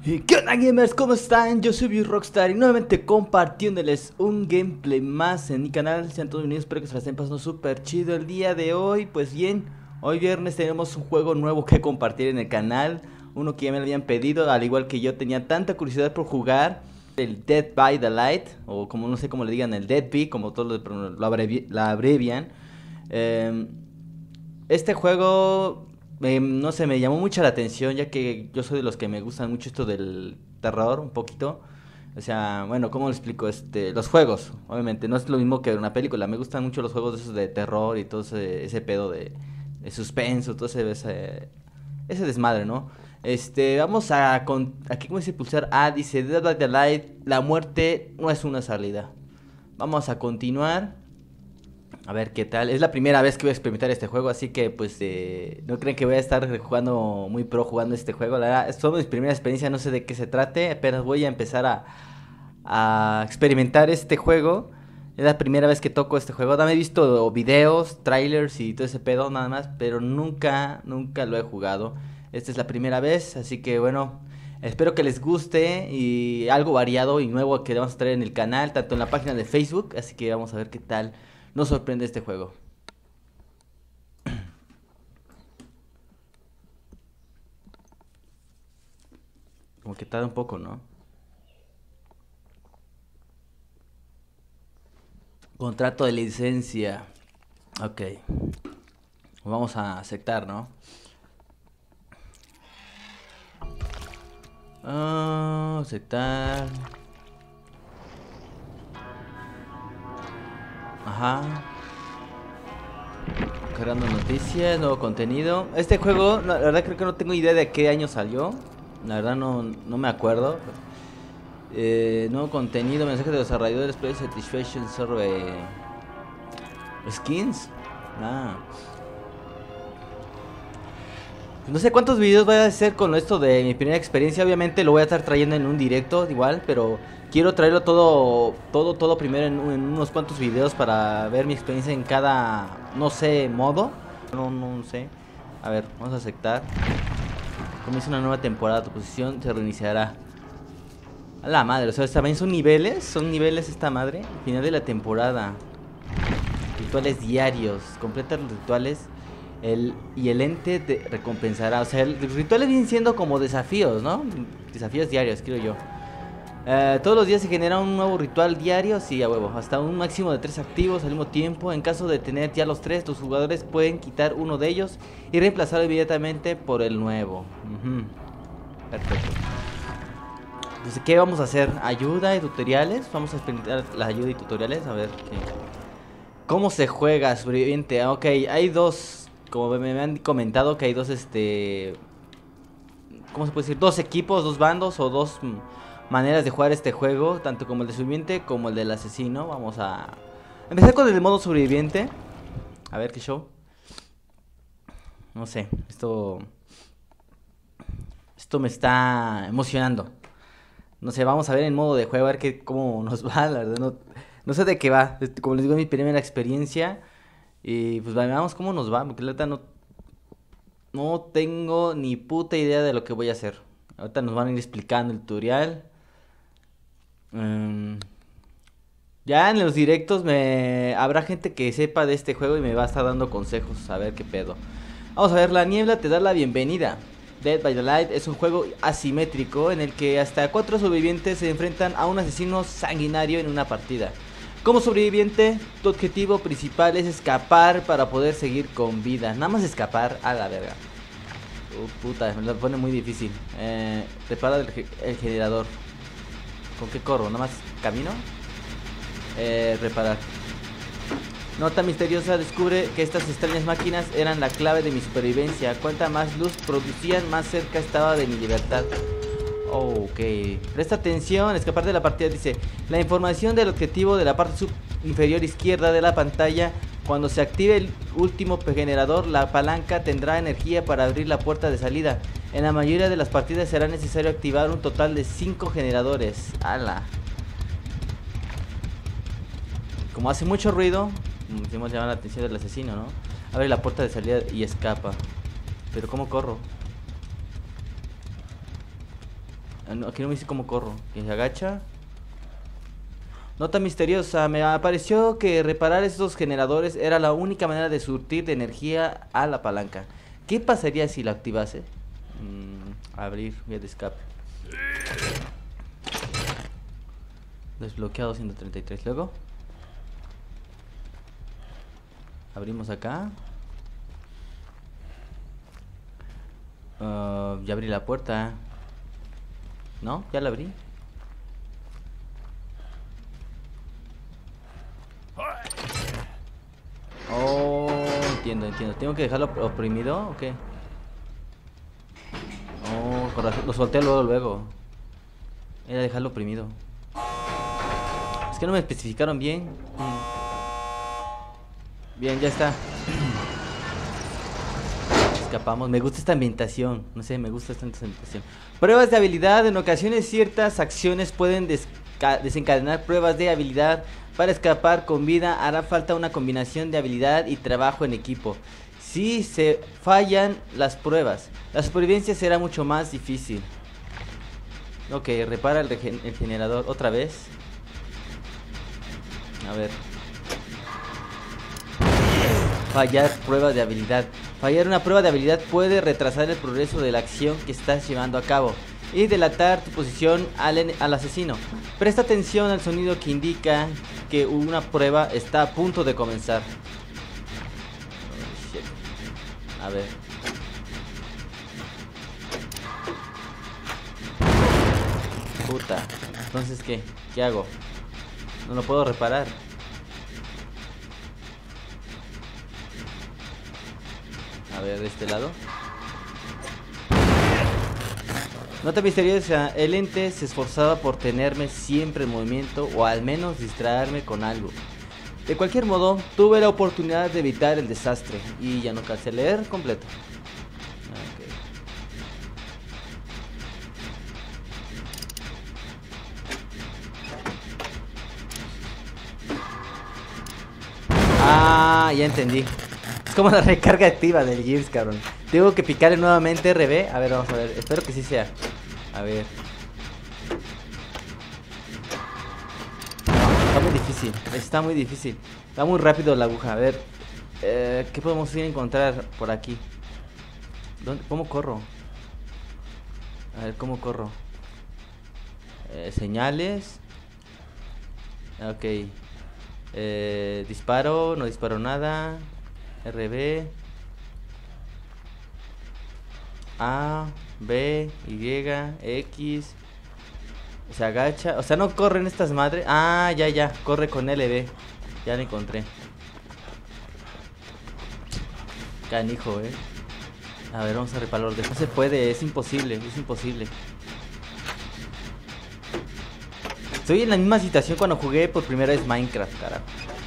¿Y qué onda, gamers? ¿Cómo están? Yo soy Rockstar y nuevamente compartiéndoles un gameplay más en mi canal. Sean todos bienvenidos, espero que se la estén pasando súper chido el día de hoy. Pues bien, hoy viernes tenemos un juego nuevo que compartir en el canal. Uno que ya me lo habían pedido, al igual que yo tenía tanta curiosidad por jugar. El Dead by the Light, o como no sé cómo le digan, el Deadby, como todos la abrevian. Eh, este juego, no sé, me llamó mucho la atención, ya que yo soy de los que me gustan mucho esto del terror, un poquito. O sea, bueno, ¿cómo lo explico? Los juegos, obviamente, no es lo mismo que una película. Me gustan mucho los juegos de esos de terror y todo ese pedo de suspenso, todo ese desmadre, ¿no? Vamos aquí como dice pulsar A, dice Dead by the Light, la muerte no es una salida. Vamos a continuar. A ver qué tal. Es la primera vez que voy a experimentar este juego, así que pues no creen que voy a estar jugando muy pro jugando este juego. La verdad, es toda mi primera experiencia, no sé de qué se trate. Apenas voy a empezar a experimentar este juego. Es la primera vez que toco este juego. También he visto videos, trailers y todo ese pedo nada más, pero nunca lo he jugado. Esta es la primera vez, así que bueno, espero que les guste y algo variado y nuevo que vamos a traer en el canal, tanto en la página de Facebook, así que vamos a ver qué tal nos sorprende este juego. Como que tarda un poco, ¿no? Contrato de licencia. Ok. Vamos a aceptar, ¿no? Aceptar. Ajá. Cargando noticias, nuevo contenido. Este juego, la verdad creo que no tengo idea de qué año salió. La verdad no me acuerdo. Nuevo contenido, mensaje de los desarrolladores, Play Satisfaction Survey. Skins. Ah. No sé cuántos videos voy a hacer con esto de mi primera experiencia. Obviamente lo voy a estar trayendo en un directo igual, pero quiero traerlo todo primero en unos cuantos videos para ver mi experiencia en cada, no sé, modo. No sé. A ver, vamos a aceptar. Comienza una nueva temporada, tu posición se reiniciará. A la madre, o sea, también son niveles esta madre. Final de la temporada. Rituales diarios, completa los rituales y el ente te recompensará. O sea, los rituales vienen siendo como desafíos, ¿no? Desafíos diarios, creo yo. Todos los días se genera un nuevo ritual diario, sí, a huevo. Hasta un máximo de 3 activos al mismo tiempo. En caso de tener ya los 3, los jugadores pueden quitar uno de ellos y reemplazarlo inmediatamente por el nuevo. Perfecto. Entonces, ¿qué vamos a hacer? ¿Ayuda y tutoriales? Vamos a experimentar la ayuda y tutoriales. A ver qué. ¿Cómo se juega sobreviviente? Ok, hay dos. Como me han comentado que hay dos, ¿cómo se puede decir? Dos equipos, dos bandos o dos maneras de jugar este juego. Tanto como el de sobreviviente como el del asesino. Vamos a empezar con el modo sobreviviente. A ver qué show. No sé, esto me está emocionando. No sé, vamos a ver en modo de juego, a ver cómo nos va, la verdad, no sé de qué va. Como les digo, es mi primera experiencia. Y pues veamos cómo nos va, porque la verdad no tengo ni puta idea de lo que voy a hacer. Ahorita nos van a ir explicando el tutorial. Ya en los directos habrá gente que sepa de este juego y me va a estar dando consejos, a ver qué pedo. Vamos a ver, la niebla te da la bienvenida. Dead by the Light es un juego asimétrico en el que hasta 4 sobrevivientes se enfrentan a un asesino sanguinario en una partida. Como sobreviviente, tu objetivo principal es escapar para poder seguir con vida. Nada más escapar, a la verga. Puta, me lo pone muy difícil. Prepara el generador. ¿Con qué corro? ¿Nada más camino? Reparar. Nota misteriosa descubre que estas extrañas máquinas eran la clave de mi supervivencia. Cuanta más luz producían, más cerca estaba de mi libertad. Ok, presta atención, escapar de la partida. Dice, la información del objetivo de la parte inferior izquierda de la pantalla. Cuando se active el último generador, la palanca tendrá energía para abrir la puerta de salida. En la mayoría de las partidas será necesario activar un total de 5 generadores. ¡Hala! Como hace mucho ruido, hemos llamado la atención del asesino, ¿no? Abre la puerta de salida y escapa. Pero ¿cómo corro? No, aquí no me dice cómo corro. Que se agacha. Nota misteriosa. Me pareció que reparar estos generadores era la única manera de surtir de energía a la palanca. ¿Qué pasaría si la activase? Abrir vía de escape. Desbloqueado 133. Luego abrimos acá. Ya abrí la puerta. ¿No? Ya la abrí. Oh, entiendo. ¿Tengo que dejarlo oprimido o qué? Oh, corazón. Lo solté luego. Era dejarlo oprimido. Es que no me especificaron bien. Bien, ya está. Escapamos. Me gusta esta ambientación. No sé, me gusta esta ambientación. Pruebas de habilidad. En ocasiones ciertas acciones pueden desencadenar pruebas de habilidad. Para escapar con vida hará falta una combinación de habilidad y trabajo en equipo. Si se fallan las pruebas, la supervivencia será mucho más difícil. Ok, repara el generador otra vez. A ver. Fallar pruebas de habilidad. Fallar una prueba de habilidad puede retrasar el progreso de la acción que estás llevando a cabo y delatar tu posición al asesino. Presta atención al sonido que indica que una prueba está a punto de comenzar. Oh, shit. A ver. Puta. Entonces, ¿qué? ¿Qué hago? No lo puedo reparar. A ver, de este lado. Nota misteriosa, el ente se esforzaba por tenerme siempre en movimiento o al menos distraerme con algo. De cualquier modo, tuve la oportunidad de evitar el desastre y ya no alcancé a leer completo. Okay. Ah, ya entendí. Es como la recarga activa del Gears, cabrón. Tengo que picarle nuevamente RB. A ver, vamos a ver. Espero que sí sea. A ver. No, está muy difícil. Está muy difícil. Está muy rápido la aguja. A ver. ¿Qué podemos ir a encontrar por aquí? ¿Cómo corro? A ver, ¿cómo corro? Señales. Ok. Disparo. No disparo nada. RB. A, B, Y, X. Se agacha. O sea, no corren estas madres. Ah, ya. Corre con LB. Ya lo encontré. Canijo, A ver, vamos a repararlo. No se puede, es imposible. Estoy en la misma situación cuando jugué por primera vez Minecraft, carajo.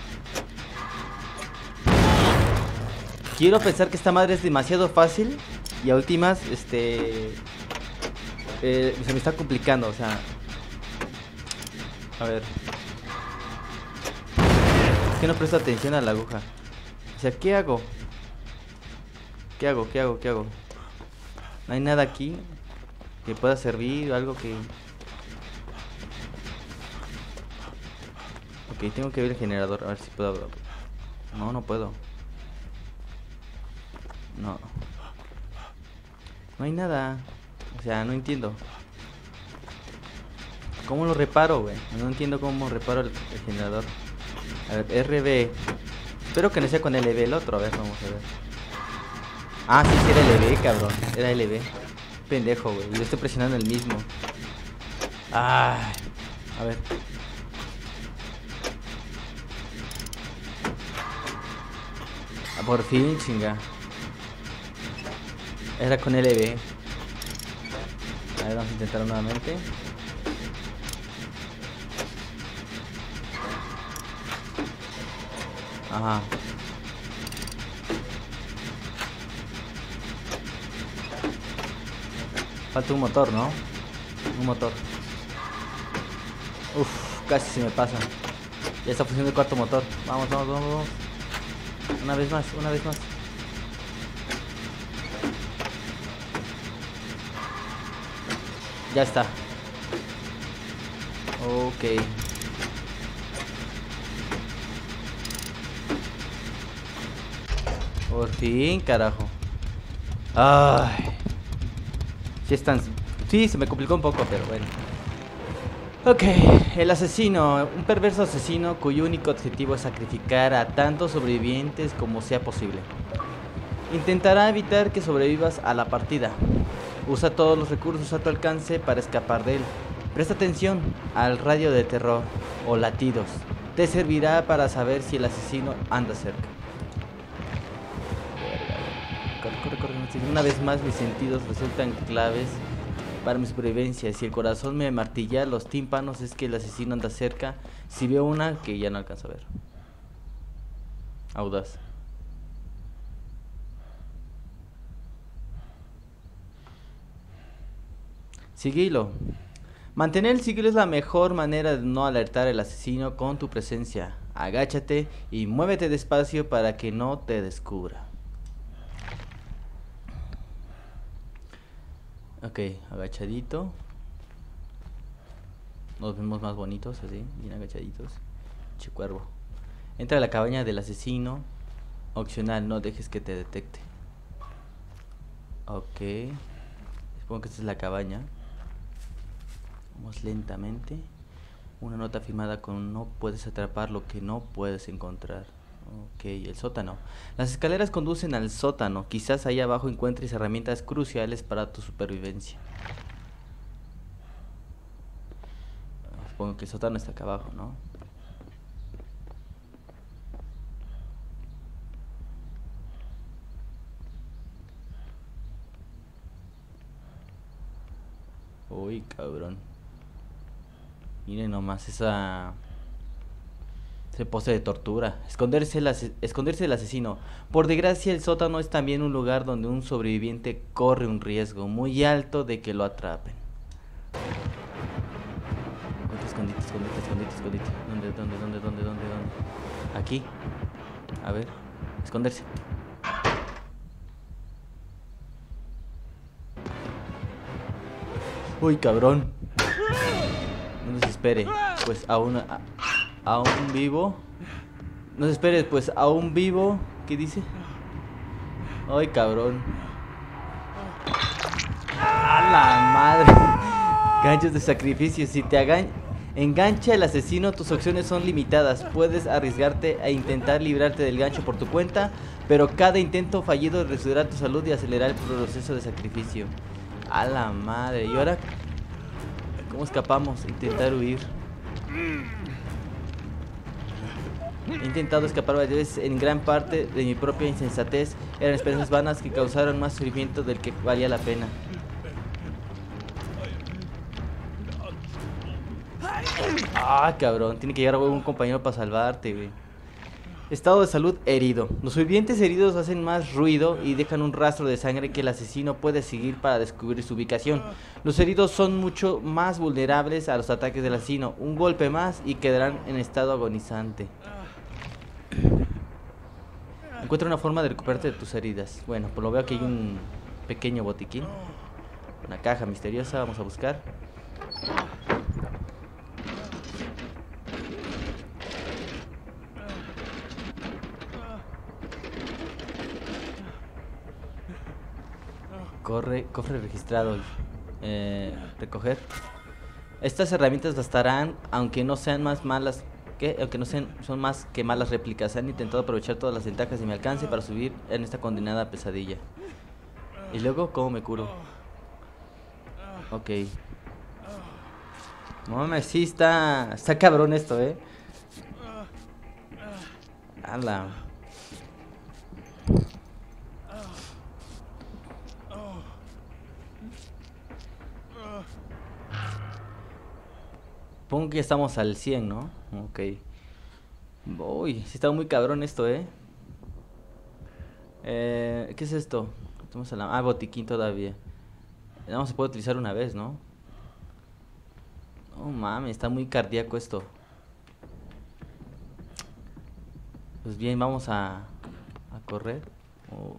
Quiero pensar que esta madre es demasiado fácil. Y a últimas, se me está complicando, o sea. A ver. Es que no presto atención a la aguja. O sea, ¿qué hago? ¿Qué hago? No hay nada aquí que pueda servir, algo que... Ok, tengo que ver el generador, a ver si puedo... No puedo. No hay nada. O sea, no entiendo. ¿Cómo lo reparo, güey? No entiendo cómo reparo el generador. A ver, RB. Espero que no sea con LB el otro. A ver, vamos a ver. Ah, sí, era LB, cabrón. Era LB. Pendejo, güey. Yo estoy presionando el mismo. Ay. A ver. Por fin, chinga. Era con LB. A ver, vamos a intentarlo nuevamente. Ajá. Falta un motor, ¿no? Un motor. Uf, casi se me pasa. Ya está funcionando el cuarto motor. Vamos. Una vez más. Ya está. Ok. Por fin, carajo. Ay. Sí están... Sí, se me complicó un poco, pero bueno. Ok, el asesino, un perverso asesino cuyo único objetivo es sacrificar a tantos sobrevivientes como sea posible. Intentará evitar que sobrevivas a la partida. Usa todos los recursos a tu alcance para escapar de él. Presta atención al radio de terror o latidos. Te servirá para saber si el asesino anda cerca. Corre, corre, corre. Una vez más mis sentidos resultan claves para mi supervivencia. Si el corazón me martilla los tímpanos es que el asesino anda cerca. Si veo una que ya no alcanzo a ver. Audaz. Sigilo. Mantener el sigilo es la mejor manera de no alertar al asesino con tu presencia. Agáchate y muévete despacio para que no te descubra. Ok, agachadito. Nos vemos más bonitos así, bien agachaditos. Che cuervo. Entra a la cabaña del asesino. Opcional, no dejes que te detecte. Ok. Supongo que esta es la cabaña. Vamos lentamente. Una nota firmada con no puedes atrapar lo que no puedes encontrar. Ok, el sótano. Las escaleras conducen al sótano. Quizás ahí abajo encuentres herramientas cruciales para tu supervivencia. Supongo que el sótano está acá abajo, ¿no? Uy, cabrón. Miren nomás ese pose de tortura. Esconderse del asesino. Por desgracia, el sótano es también un lugar donde un sobreviviente corre un riesgo muy alto de que lo atrapen. Escondite, escondite, escondite, escondite. ¿Dónde? Aquí. A ver. Esconderse. Uy, cabrón. No desespere. Pues aún vivo. No desesperes, pues aún vivo. ¿Qué dice? Ay, cabrón. A la madre. Ganchos de sacrificio. Si te engancha el asesino, tus opciones son limitadas. Puedes arriesgarte a intentar librarte del gancho por tu cuenta, pero cada intento fallido reducirá tu salud y acelerará el proceso de sacrificio. A la madre. ¿Y ahora cómo escapamos? Intentar huir. He intentado escapar varias veces, en gran parte de mi propia insensatez. Eran esperanzas vanas que causaron más sufrimiento del que valía la pena. Ah, cabrón, tiene que llegar un compañero para salvarte, güey. Estado de salud herido. Los sobrevivientes heridos hacen más ruido y dejan un rastro de sangre que el asesino puede seguir para descubrir su ubicación. Los heridos son mucho más vulnerables a los ataques del asesino. Un golpe más y quedarán en estado agonizante. Encuentra una forma de recuperarte de tus heridas. Bueno, por lo veo que hay un pequeño botiquín. Una caja misteriosa, vamos a buscar. Cofre registrado. Recoger. Estas herramientas bastarán, aunque no sean más malas aunque no sean, son más que malas réplicas. Han intentado aprovechar todas las ventajas de mi alcance para subir en esta condenada pesadilla. Y luego, ¿cómo me curo? Ok. No mames, sí está cabrón esto, Ala. Supongo que ya estamos al 100, ¿no? Ok. Uy, sí está muy cabrón esto, ¿Qué es esto? Botiquín todavía. No se puede utilizar una vez, ¿no? Oh, mames, está muy cardíaco esto. Pues bien, vamos a correr. Oh.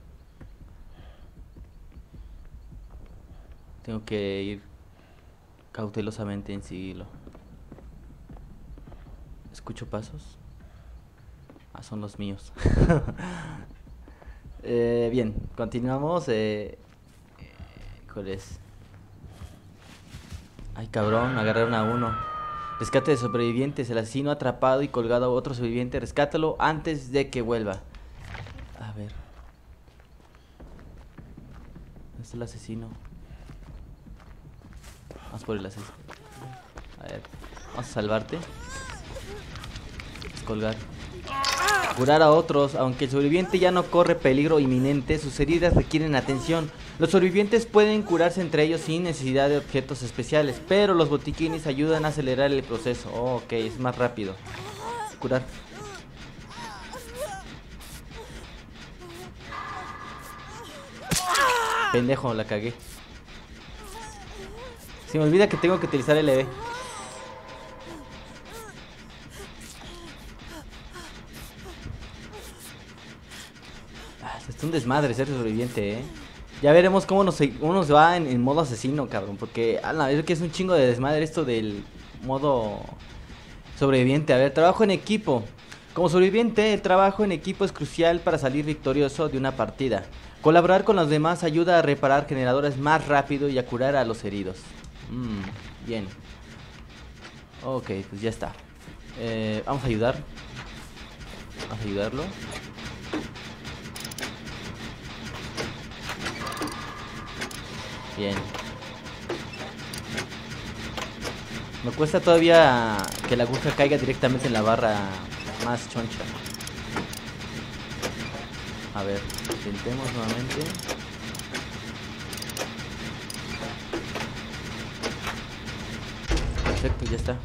Tengo que ir cautelosamente en sigilo. Escucho pasos. Ah, son los míos. Bien, continuamos. ¿Cuál es? Ay, cabrón, agarraron a uno. Rescate de sobrevivientes. El asesino atrapado y colgado a otro sobreviviente. Rescátalo antes de que vuelva. A ver. ¿Dónde está el asesino? Vamos por el asesino. A ver, vamos a salvarte. Colgar. Curar a otros. Aunque el sobreviviente ya no corre peligro inminente, sus heridas requieren atención. Los sobrevivientes pueden curarse entre ellos sin necesidad de objetos especiales, pero los botiquines ayudan a acelerar el proceso. Oh, ok, es más rápido. Curar. Pendejo, la cagué. Se me olvida que tengo que utilizar LB. Es un desmadre ser sobreviviente, Ya veremos cómo nos va en modo asesino, cabrón. Porque es que es un chingo de desmadre esto del modo sobreviviente. A ver, trabajo en equipo. Como sobreviviente, el trabajo en equipo es crucial para salir victorioso de una partida. Colaborar con los demás ayuda a reparar generadores más rápido y a curar a los heridos. Bien. Ok, pues ya está. Vamos a ayudar. Vamos a ayudarlo. Bien. Me cuesta todavía que la aguja caiga directamente en la barra más choncha. A ver, intentemos nuevamente. Perfecto, ya está.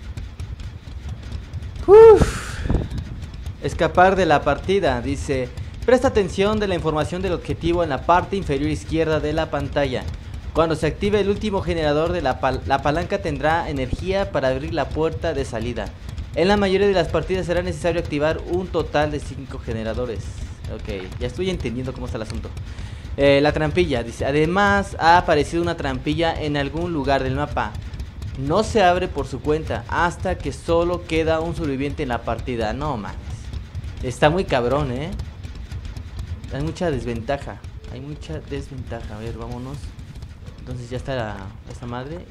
Escapar de la partida, dice. Presta atención de la información del objetivo en la parte inferior izquierda de la pantalla. Cuando se active el último generador de la palanca tendrá energía para abrir la puerta de salida. En la mayoría de las partidas será necesario activar un total de 5 generadores. Ok, ya estoy entendiendo cómo está el asunto. La trampilla, dice. Además ha aparecido una trampilla en algún lugar del mapa. No se abre por su cuenta hasta que solo queda un sobreviviente en la partida. No mames. Está muy cabrón, Hay mucha desventaja. Hay mucha desventaja. A ver, vámonos. Entonces ya está esta madre.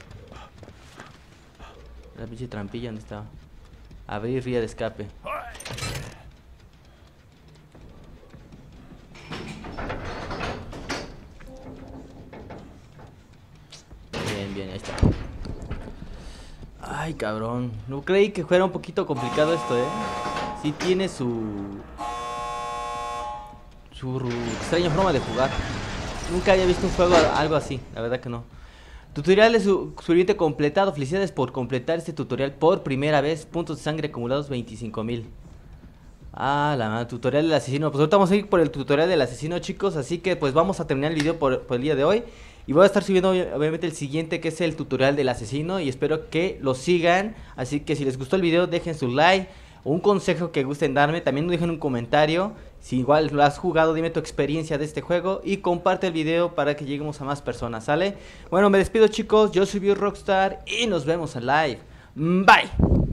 La pinche trampilla, ¿dónde está? Abrir vía de escape. Bien, ahí está. Ay, cabrón. No creí que fuera un poquito complicado esto, Sí tiene su extraña forma de jugar. Nunca había visto un juego algo así, la verdad que no. Tutorial de sobreviviente completado. Felicidades por completar este tutorial por primera vez. Puntos de sangre acumulados 25,000. Ah, la tutorial del asesino. Pues ahorita vamos a ir por el tutorial del asesino, chicos. Así que pues vamos a terminar el video por el día de hoy. Y voy a estar subiendo obviamente el siguiente, que es el tutorial del asesino. Y espero que lo sigan. Así que si les gustó el video, dejen su like. Un consejo que gusten darme, también dejen un comentario. Si igual lo has jugado, dime tu experiencia de este juego. Y comparte el video para que lleguemos a más personas, ¿sale? Bueno, me despido, chicos. Yo soy BioRockstar y nos vemos en live. Bye.